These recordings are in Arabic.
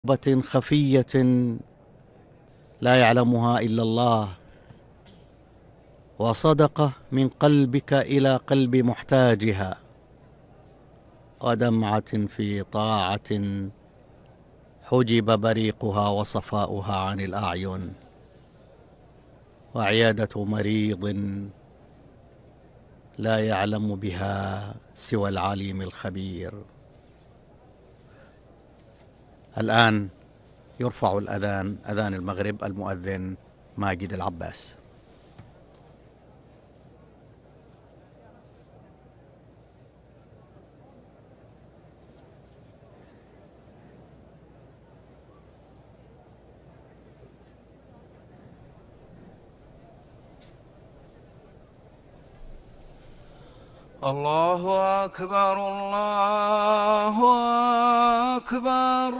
خفية لا يعلمها إلا الله، وصدقة من قلبك إلى قلب محتاجها، ودمعة في طاعة حجب بريقها وصفاؤها عن الأعين، وعيادة مريض لا يعلم بها سوى العليم الخبير. الآن يرفع الأذان، أذان المغرب، المؤذن ماجد العباس. الله أكبر الله أكبر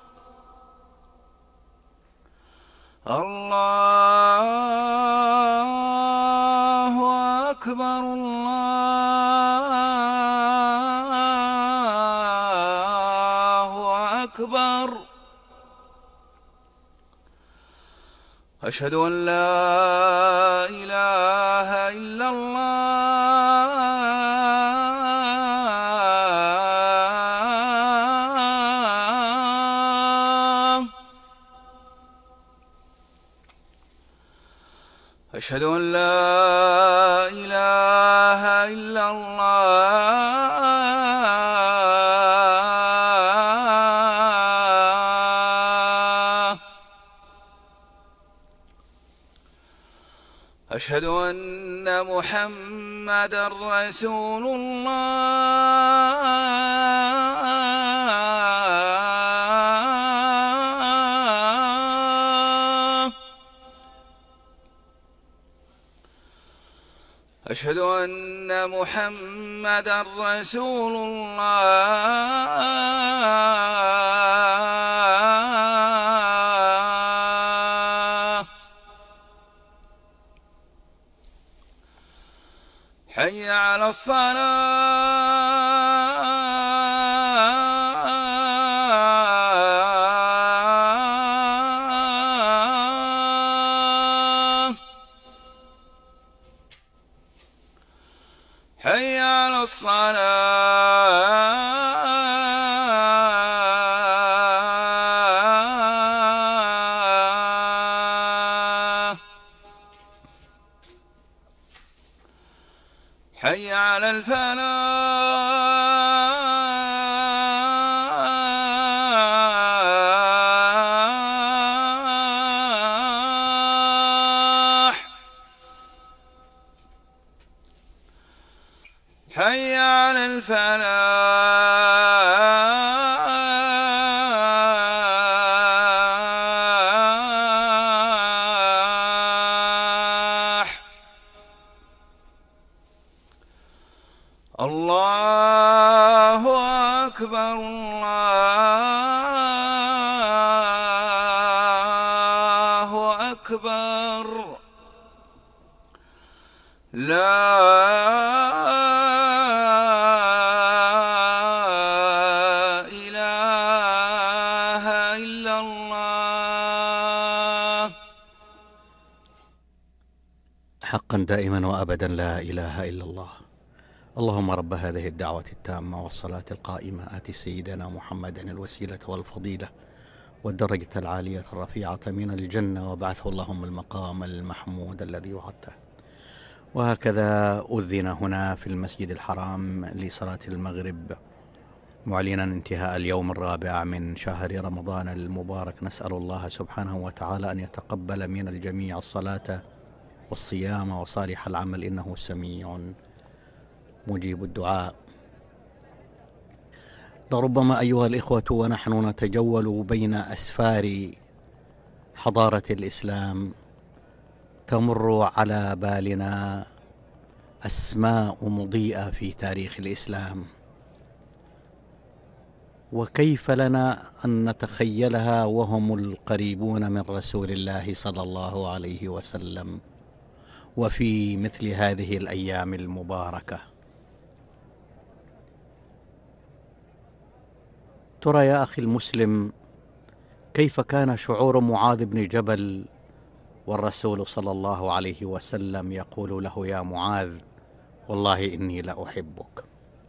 الله أكبر الله أكبر. أشهد أن لا إله إلا الله. أشهد أن لا إله إلا الله. أشهد أن محمدًا رسول الله. أشهد أن محمدًا رسول الله. حي على الصلاة. حي على الصلاة. حي على الفلاح. حي على الفلاح. الله أكبر الله أكبر. لا إله إلا الله. حقا دائما وأبدا لا إله إلا الله. اللهم رب هذه الدعوة التامة والصلاة القائمة، آت سيدنا محمدا الوسيلة والفضيلة والدرجة العالية الرفيعة من الجنة، وابعثه اللهم المقام المحمود الذي وعدته. وهكذا أذن هنا في المسجد الحرام لصلاة المغرب، معلنا انتهاء اليوم الرابع من شهر رمضان المبارك. نسأل الله سبحانه وتعالى أن يتقبل من الجميع الصلاة والصيام وصالح العمل، إنه سميع مجيب الدعاء. لربما أيها الإخوة ونحن نتجول بين أسفار حضارة الإسلام تمر على بالنا أسماء مضيئة في تاريخ الإسلام، وكيف لنا أن نتخيلها وهم القريبون من رسول الله صلى الله عليه وسلم وفي مثل هذه الأيام المباركة. ترى يا أخي المسلم، كيف كان شعور معاذ بن جبل والرسول صلى الله عليه وسلم يقول له: يا معاذ، والله إني لأحبك.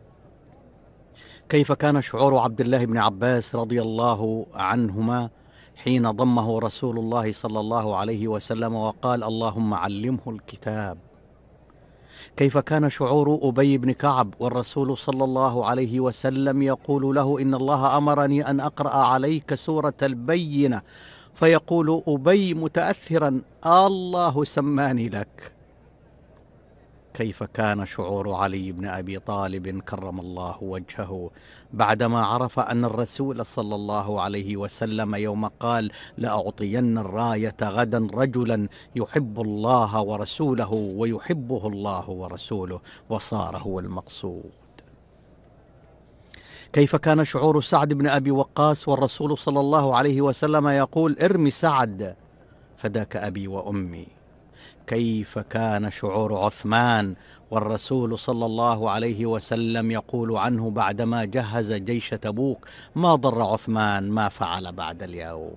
كيف كان شعور عبد الله بن عباس رضي الله عنهما حين ضمه رسول الله صلى الله عليه وسلم وقال: اللهم علمه الكتاب. كيف كان شعور أبي بن كعب والرسول صلى الله عليه وسلم يقول له: إن الله أمرني أن أقرأ عليك سورة البينة، فيقول أبي متأثرا: الله سماني لك. كيف كان شعور علي بن أبي طالب كرم الله وجهه بعدما عرف أن الرسول صلى الله عليه وسلم يوم قال: لأعطين الراية غدا رجلا يحب الله ورسوله ويحبه الله ورسوله، وصار هو المقصود. كيف كان شعور سعد بن أبي وقاص والرسول صلى الله عليه وسلم يقول: ارمي سعد فداك أبي وأمي. كيف كان شعور عثمان والرسول صلى الله عليه وسلم يقول عنه بعدما جهز جيش تبوك: ما ضر عثمان ما فعل بعد اليوم.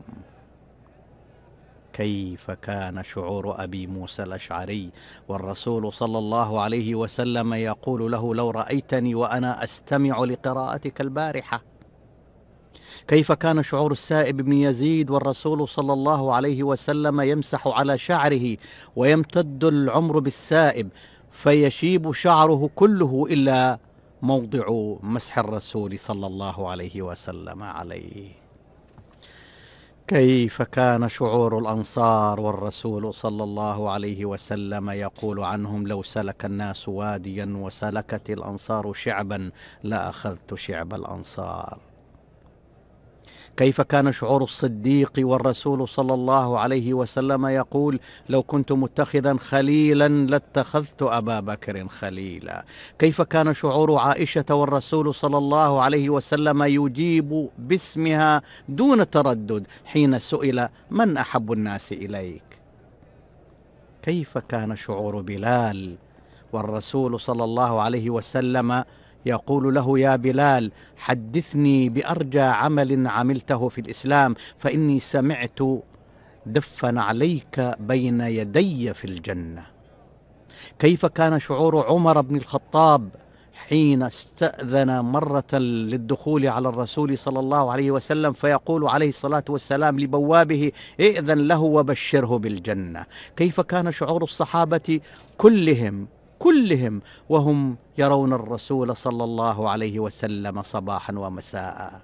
كيف كان شعور أبي موسى الأشعري والرسول صلى الله عليه وسلم يقول له: لو رأيتني وأنا أستمع لقراءتك البارحة. كيف كان شعور السائب بن يزيد والرسول صلى الله عليه وسلم يمسح على شعره ويمتد العمر بالسائب فيشيب شعره كله إلا موضع مسح الرسول صلى الله عليه وسلم عليه. كيف كان شعور الأنصار والرسول صلى الله عليه وسلم يقول عنهم: لو سلك الناس واديا وسلكت الأنصار شعبا لأخذت شعب الأنصار. كيف كان شعور الصديق والرسول صلى الله عليه وسلم يقول: لو كنت متخذا خليلا لاتخذت أبا بكر خليلا. كيف كان شعور عائشة والرسول صلى الله عليه وسلم يجيب باسمها دون تردد حين سئل: من أحب الناس إليك؟ كيف كان شعور بلال والرسول صلى الله عليه وسلم يقول له: يا بلال، حدثني بأرجى عمل عملته في الإسلام، فإني سمعت دفا عليك بين يدي في الجنة. كيف كان شعور عمر بن الخطاب حين استأذن مرة للدخول على الرسول صلى الله عليه وسلم فيقول عليه الصلاة والسلام لبوابه: ائذن له وبشره بالجنة. كيف كان شعور الصحابة كلهم وهم يرون الرسول صلى الله عليه وسلم صباحا ومساء.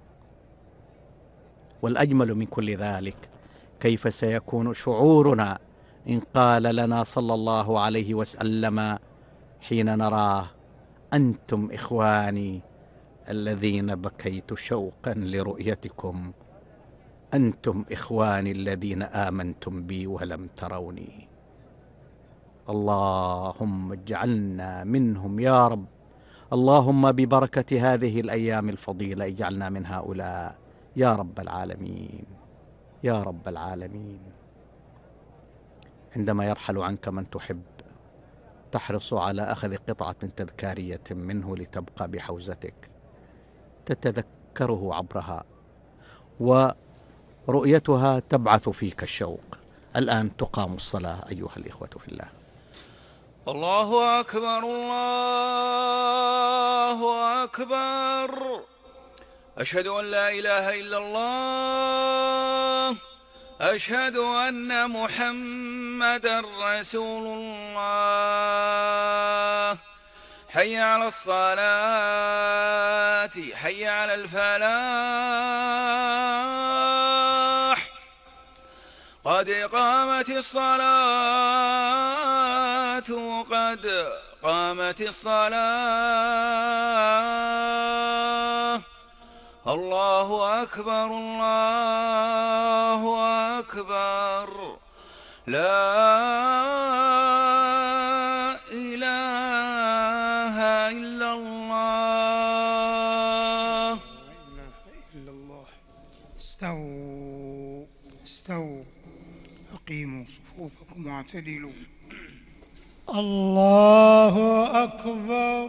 والأجمل من كل ذلك، كيف سيكون شعورنا إن قال لنا صلى الله عليه وسلم حين نراه: أنتم إخواني الذين بكيت شوقا لرؤيتكم، أنتم إخواني الذين آمنتم بي ولم تروني. اللهم اجعلنا منهم يا رب. اللهم ببركة هذه الأيام الفضيلة اجعلنا من هؤلاء يا رب العالمين يا رب العالمين. عندما يرحل عنك من تحب تحرص على أخذ قطعة تذكارية منه لتبقى بحوزتك تتذكره عبرها، ورؤيتها تبعث فيك الشوق. الآن تقام الصلاة أيها الإخوة في الله. الله أكبر الله أكبر. أشهد أن لا إله إلا الله. أشهد أن محمدا رسول الله. حي على الصلاة، حي على الفلاح، قد قامت الصلاة، قد قامت الصلاة. الله أكبر الله أكبر. لا إله إلا الله. لا إله إلا الله. استووا استووا، أقيموا صفوفكم واعتدلوا. الله أكبر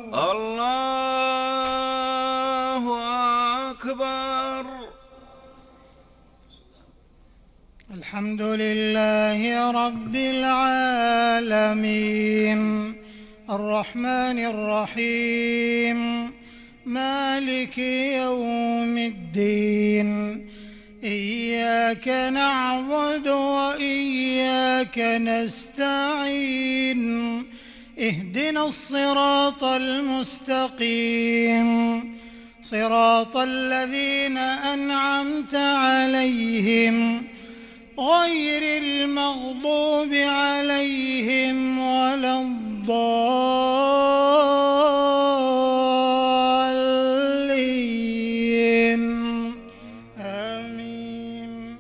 الله أكبر. الحمد لله رب العالمين الرحمن الرحيم مالك يوم الدين إياك نعبد وإياك نستعين اهدنا الصراط المستقيم صراط الذين أنعمت عليهم غير المغضوب عليهم ولا الضالين آمين.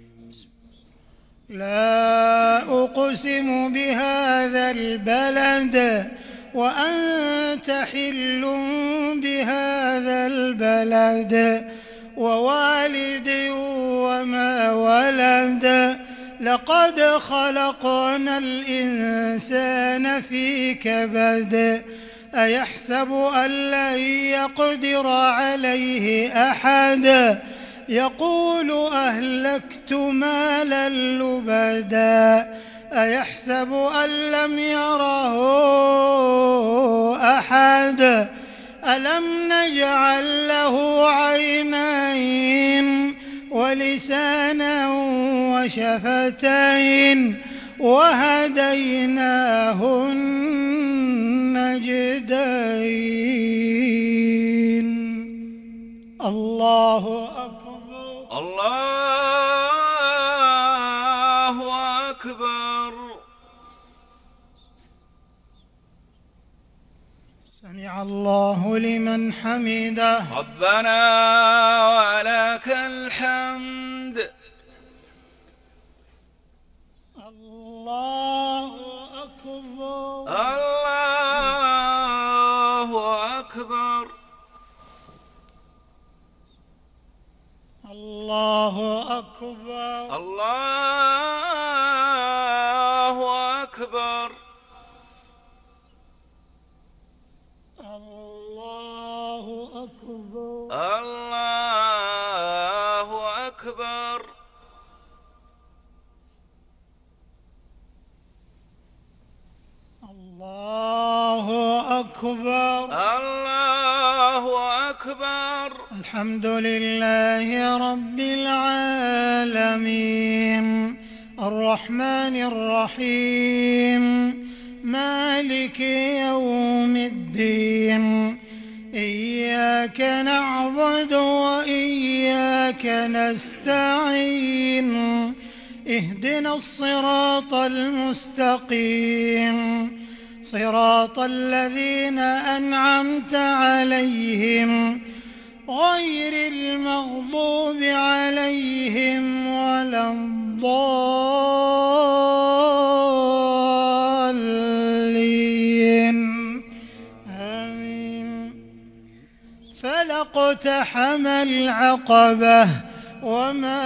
لا أقسم بهذا البلد وأنت حل بهذا البلد ووالد وما ولد لقد خلقنا الإنسان في كبد أيحسب أن لن يقدر عليه أحد يقول أهلكت مالا لبدا أيحسب أن لم يره أحد ألم نجعل له عينين ولسانا وشفتين وهديناه النجدين. الله أكبر الله أكبر. سمع الله لمن حمده. ربنا ولك الحمد. الله أكبر الله أكبر. الله أكبر الله أكبر. الله أكبر الله أكبر. الله أكبر الله أكبر. الحمد لله رب العالمين الرحمن الرحيم مالك يوم الدين إياك نعبد وإياك نستعين اهدنا الصراط المستقيم صراط الذين أنعمت عليهم غير المغضوب عليهم ولا الضالين آمين. فلا اقتحم العقبة وما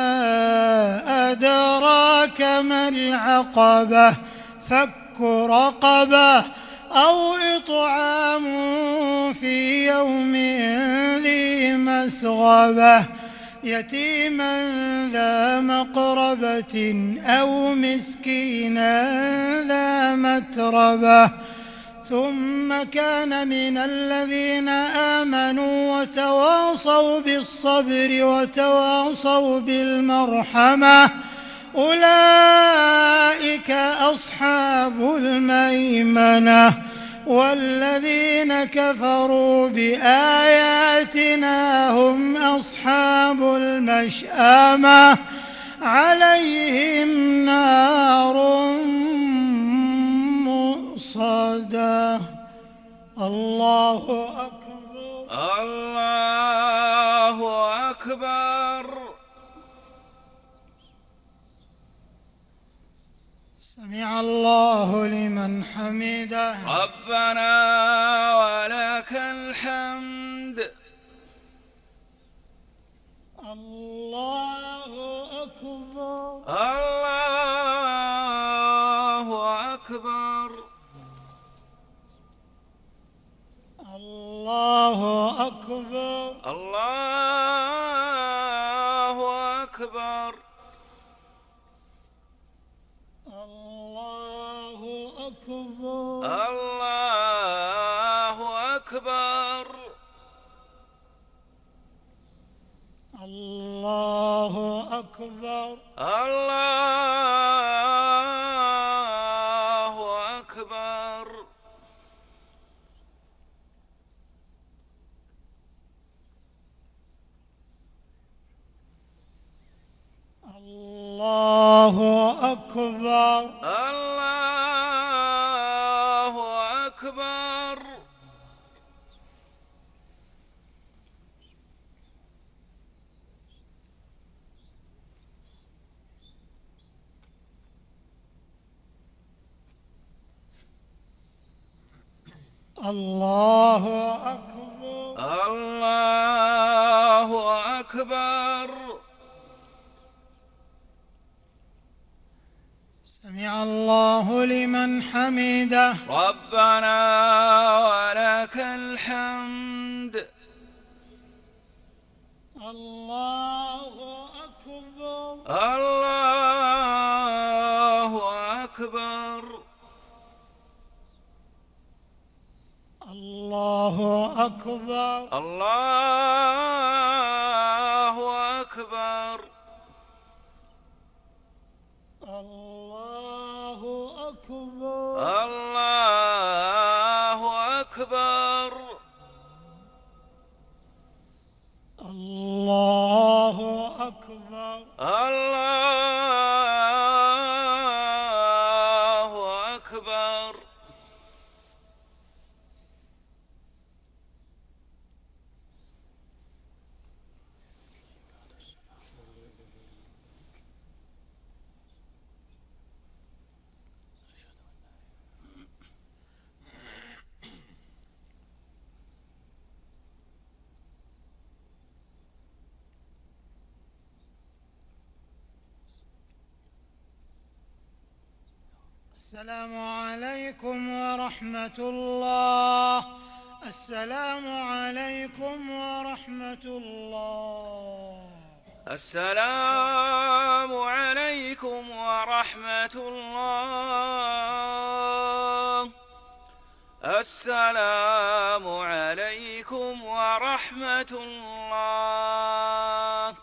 أدراك ما العقبة فك رقبة أو إطعام في يوم ذي مسغبة يتيما ذا مقربة أو مسكينا ذا متربة ثم كان من الذين آمنوا وتواصوا بالصبر وتواصوا بالمرحمة أولئك أصحاب الميمنة والذين كفروا بآياتنا هم أصحاب المشأمة عليهم نار مؤصدة. الله أكبر الله أكبر. سمع الله لمن حمده. ربنا ولك الحمد. الله أكبر الله أكبر. الله أكبر الله أكبر. الله أكبر. الله أكبر. الله أكبر. الله أكبر. الله أكبر. الله أكبر. الله أكبر. الله أكبر. سمع الله لمن حمده. ربنا ولك الحمد. الله أكبر. الله أكبر. الله أكبر. الله أكبر. الله أكبر. الله أكبر. الله أكبر. الله أكبر. السلام عليكم ورحمة الله. السلام عليكم ورحمة الله. السلام عليكم ورحمة الله. السلام عليكم ورحمة الله.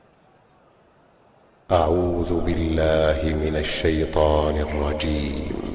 أعوذ بالله من الشيطان الرجيم.